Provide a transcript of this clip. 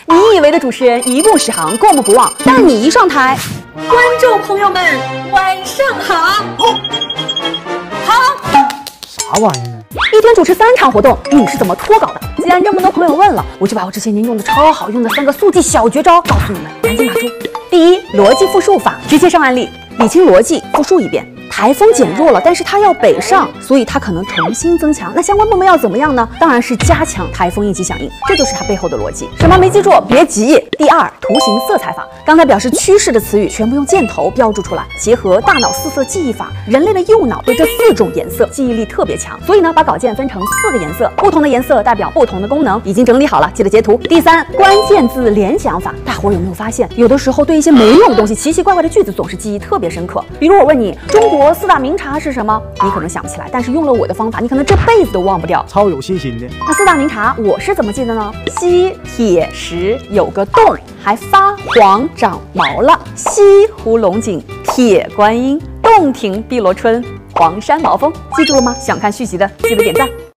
你以为的主持人一步十行，过目不忘，但你一上台，观众朋友们晚上好， 啥玩意儿呢？ 一天主持3场活动，你是怎么脱稿的？既然这么多朋友问了，我就把我这些年用的超好用的3个速记小绝招告诉你们，赶紧拿住。第一，逻辑复述法，直接上案例，理清逻辑，复述一遍。台风减弱了，但是它要北上，所以它可能重新增强。那相关部门要怎么样呢？当然是加强台风应急响应，这就是它背后的逻辑。什么没记住？别急。第二，图形色彩法，刚才表示趋势的词语全部用箭头标注出来，结合大脑4色记忆法，人类的右脑对这4种颜色记忆力特别强，所以呢，把稿件分成4个颜色，不同的颜色代表不同的功能，已经整理好了，记得截图。第三，关键字联想法，大伙有没有发现，有的时候对一些没用的东西、奇奇怪怪的句子总是记忆特别深刻？比如我问你，中国4大名茶是什么？你可能想不起来，但是用了我的方法，你可能这辈子都忘不掉， 超有信心的。 那4大名茶我是怎么记的呢？西铁石有个洞，还发黄长毛了。西湖龙井，铁观音，洞庭碧螺春，黄山毛峰，记住了吗？想看续集的记得点赞。